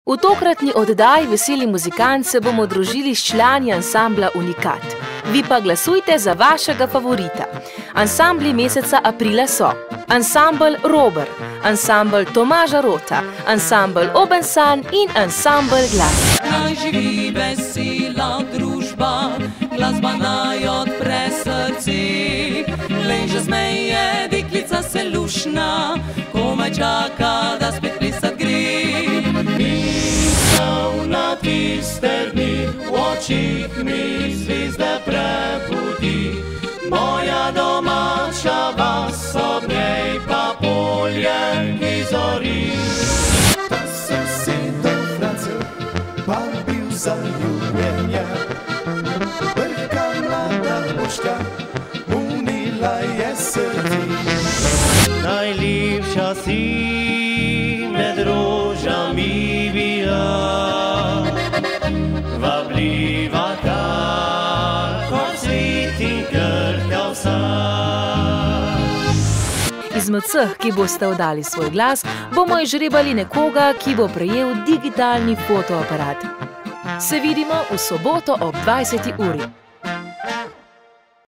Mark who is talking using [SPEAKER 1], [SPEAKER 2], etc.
[SPEAKER 1] V tokratni oddaji Veseli muzikant se bomo družili s člani ansambla Unikat. Vi pa glasujte za vašega favorita. Ansambli meseca aprila so ansambel Rober, ansambel Tomaža Rota, ansambel Obensan in ansambel Glas.
[SPEAKER 2] Naj živi vesela družba, glasba naj odpre srce. Lenže zmeje, deklica se lušna, komaj čaka, da spet plesat gre. Misel na tiste dni, v očih mi zvezde prebudi. Moja domača vas, ob njej pa polje, ki zori.
[SPEAKER 3] Ta sosedov Francev pa bil zaljubljenja. Brhka mlada moška, unila je srdi.
[SPEAKER 4] Najlepša si med rožami bila, vabljiva kot cvet in krhka vsa.
[SPEAKER 1] Izmed vseh, ki boste oddali svoj glas, bomo izžrebali nekoga, ki bo prejel digitalni fotoaparat. Se vidimo v soboto ob 20. uri.